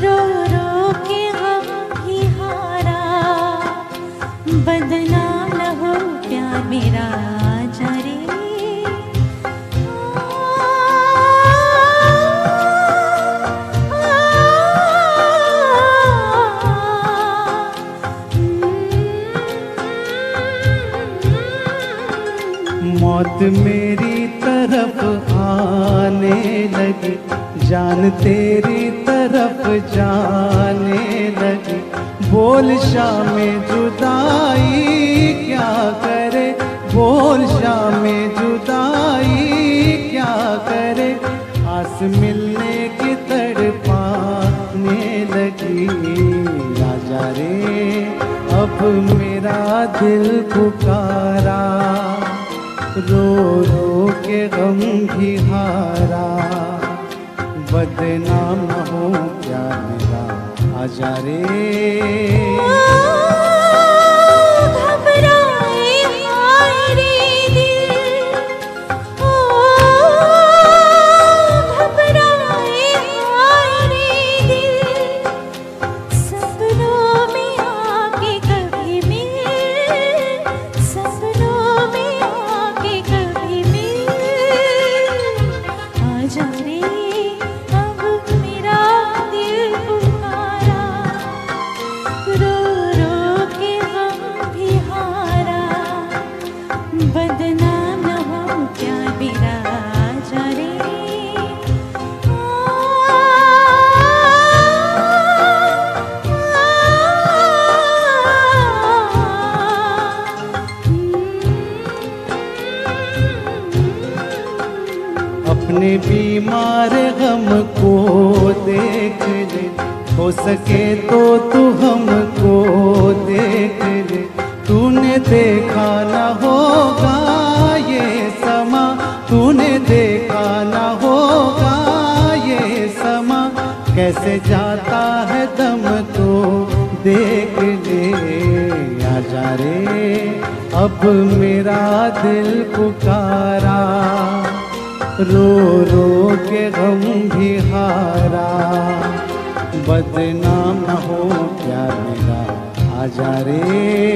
रो रो के गम भी हारा, बदनाम न हो प्यार मेरा जा रे। मौत मेरी तरफ आने लगी, जान तेरी तरफ जाने लगी। बोल शाम जुदाई क्या करे, बोल शाम जुदाई क्या करे। आस मिलने की तड़पाने लगी, राजा रे अब मेरा दिल पुकारा। रो रो के गम भी हारा, बदनाम न हो प्यार मेरा आजा रे। घबराए हाय रे दिल, घबराए हाय रे दिल। सपनों में आके कभी मिल, सपनों में आके कभी मिल। आजा रे अब मेरा दिल पुकारा, रो रो के गम भी हारा। बदनाम न हो प्यार मेरा जा रे। अपने बीमार गम को देख ले, हो सके तो तू हमको देख ले। तूने देखा न होगा ये समा, तूने देखा न होगा ये समा। कैसे जाता है दम तो देख ले, आजा रे अब मेरा दिल पुकारा। रो रो के गम भी हारा, बदनाम न हो प्यार मेरा आजा रे।